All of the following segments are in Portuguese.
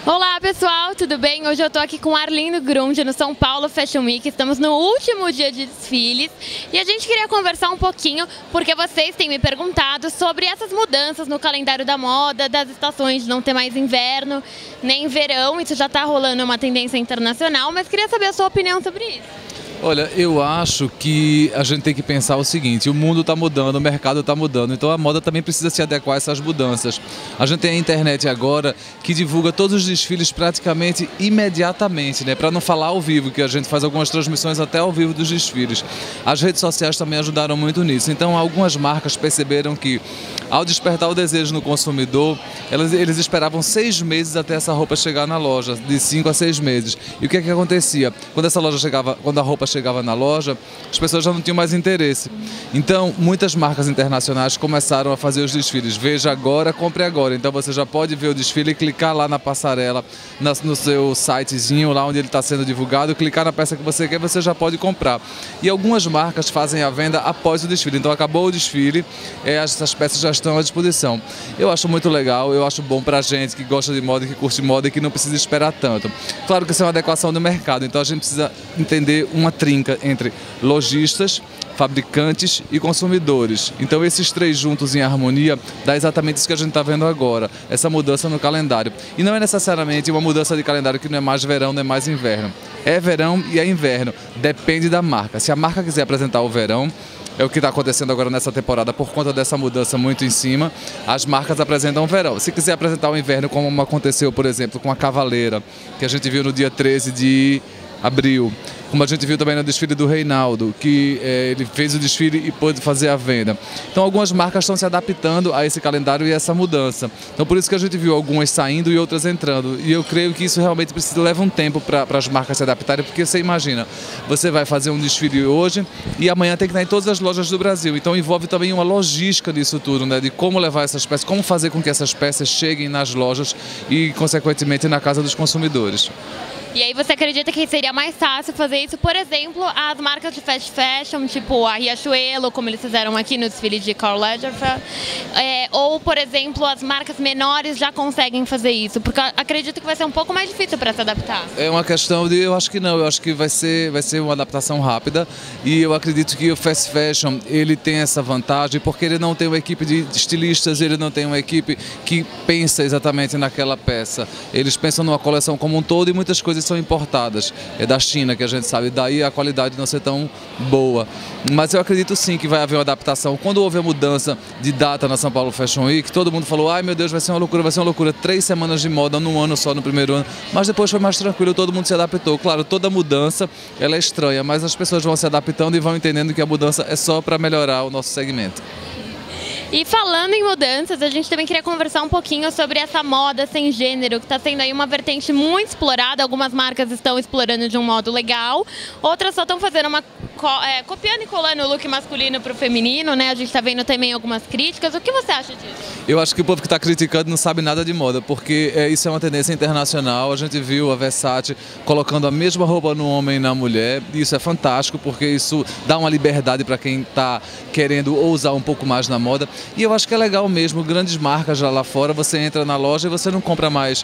Olá pessoal, tudo bem? Hoje eu tô aqui com Arlindo Grund no São Paulo Fashion Week. Estamos no último dia de desfiles e a gente queria conversar um pouquinho porque vocês têm me perguntado sobre essas mudanças no calendário da moda, das estações de não ter mais inverno nem verão. Isso já tá rolando uma tendência internacional, mas queria saber a sua opinião sobre isso. Olha, eu acho que a gente tem que pensar o seguinte: o mundo está mudando, o mercado está mudando, então a moda também precisa se adequar a essas mudanças. A gente tem a internet agora que divulga todos os desfiles praticamente imediatamente, né? Para não falar ao vivo, que a gente faz algumas transmissões até ao vivo dos desfiles. As redes sociais também ajudaram muito nisso, então algumas marcas perceberam que, ao despertar o desejo no consumidor, eles esperavam 6 meses até essa roupa chegar na loja, de 5 a 6 meses. E o que é que acontecia? Quando a roupa chegava na loja, as pessoas já não tinham mais interesse. Então, muitas marcas internacionais começaram a fazer os desfiles. Veja agora, compre agora. Então, você já pode ver o desfile e clicar lá na passarela, no seu sitezinho, lá onde ele está sendo divulgado, clicar na peça que você quer, você já pode comprar. E algumas marcas fazem a venda após o desfile. Então, acabou o desfile, essas peças já estão à disposição. Eu acho muito legal, eu acho bom pra gente que gosta de moda, que curte moda e que não precisa esperar tanto. Claro que isso é uma adequação do mercado, então a gente precisa entender uma trinca entre lojistas, fabricantes e consumidores. Então esses três juntos em harmonia dá exatamente isso que a gente está vendo agora, essa mudança no calendário. E não é necessariamente uma mudança de calendário que não é mais verão, não é mais inverno. É verão e é inverno, depende da marca. Se a marca quiser apresentar o verão, é o que está acontecendo agora nessa temporada por conta dessa mudança muito em cima, as marcas apresentam o verão. Se quiser apresentar o inverno, como aconteceu, por exemplo, com a Cavaleira, que a gente viu no dia 13 de abril, como a gente viu também no desfile do Reinaldo, que ele fez o desfile e pôde fazer a venda. Então algumas marcas estão se adaptando a esse calendário e essa mudança. Então por isso que a gente viu algumas saindo e outras entrando. E eu creio que isso realmente leva um tempo para as marcas se adaptarem, porque você imagina, você vai fazer um desfile hoje e amanhã tem que estar em todas as lojas do Brasil. Então envolve também uma logística disso tudo, né? De como levar essas peças, como fazer com que essas peças cheguem nas lojas e, consequentemente, na casa dos consumidores. E aí você acredita que seria mais fácil fazer isso, por exemplo, as marcas de fast fashion, tipo a Riachuelo, como eles fizeram aqui no desfile de Karl Lagerfeld, ou, por exemplo, as marcas menores já conseguem fazer isso? Porque eu acredito que vai ser um pouco mais difícil para se adaptar. É uma questão de, eu acho que não, eu acho que vai ser uma adaptação rápida e eu acredito que o fast fashion, ele tem essa vantagem porque ele não tem uma equipe de estilistas, ele não tem uma equipe que pensa exatamente naquela peça. Eles pensam numa coleção como um todo e muitas coisas são importadas, é da China, que a gente sabe, daí a qualidade não ser tão boa. Mas eu acredito sim que vai haver uma adaptação. Quando houve a mudança de data na São Paulo Fashion Week, todo mundo falou: ai meu Deus, vai ser uma loucura, vai ser uma loucura. 3 semanas de moda num ano só, no primeiro ano. Mas depois foi mais tranquilo, todo mundo se adaptou. Claro, toda mudança ela é estranha, mas as pessoas vão se adaptando e vão entendendo que a mudança é só para melhorar o nosso segmento. E falando em mudanças, a gente também queria conversar um pouquinho sobre essa moda sem gênero, que está sendo aí uma vertente muito explorada. Algumas marcas estão explorando de um modo legal, outras só estão fazendo copiando e colando o look masculino para o feminino, né? A gente está vendo também algumas críticas. O que você acha disso? Eu acho que o povo que está criticando não sabe nada de moda, porque isso é uma tendência internacional. A gente viu a Versace colocando a mesma roupa no homem e na mulher, e isso é fantástico, porque isso dá uma liberdade para quem está querendo ousar um pouco mais na moda. E eu acho que é legal mesmo, grandes marcas já lá fora, você entra na loja e você não encontra mais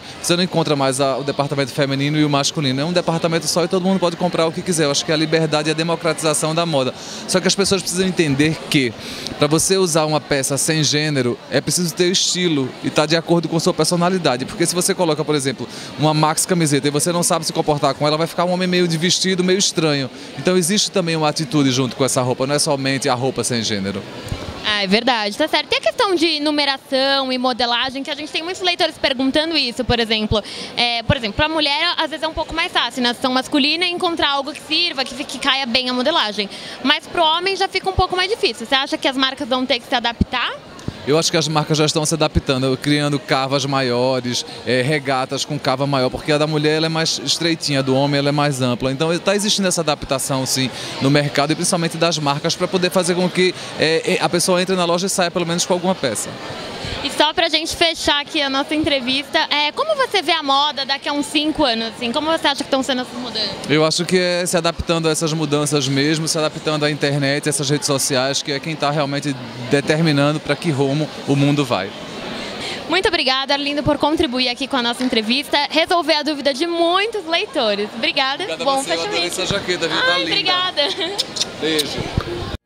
o departamento feminino e o masculino. É um departamento só e todo mundo pode comprar o que quiser. Eu acho que é a liberdade e a democratização da moda. Só que as pessoas precisam entender que, para você usar uma peça sem gênero, é preciso ter estilo e estar de acordo com sua personalidade. Porque se você coloca, por exemplo, uma Max camiseta e você não sabe se comportar com ela, vai ficar um homem meio de vestido, meio estranho. Então existe também uma atitude junto com essa roupa, não é somente a roupa sem gênero. Ah, é verdade, tá certo. Tem a questão de numeração e modelagem, que a gente tem muitos leitores perguntando isso, por exemplo. Para a mulher, às vezes é um pouco mais fácil, na seção masculina, encontrar algo que sirva, que caia bem a modelagem. Mas para o homem já fica um pouco mais difícil. Você acha que as marcas vão ter que se adaptar? Eu acho que as marcas já estão se adaptando, criando cavas maiores, regatas com cava maior, porque a da mulher ela é mais estreitinha, a do homem ela é mais ampla. Então está existindo essa adaptação sim no mercado e principalmente das marcas para poder fazer com que a pessoa entre na loja e saia pelo menos com alguma peça. E só pra gente fechar aqui a nossa entrevista, como você vê a moda daqui a uns 5 anos? Assim? Como você acha que estão sendo essas mudanças? Eu acho que é se adaptando a essas mudanças mesmo, se adaptando à internet, essas redes sociais, que é quem está realmente determinando para que rumo o mundo vai. Muito obrigada, Arlindo, por contribuir aqui com a nossa entrevista, resolver a dúvida de muitos leitores. Obrigada. Obrigada Bom a você, eu Fashion adorei Week. essa jaqueta, viu? Tá linda. Obrigada. Beijo.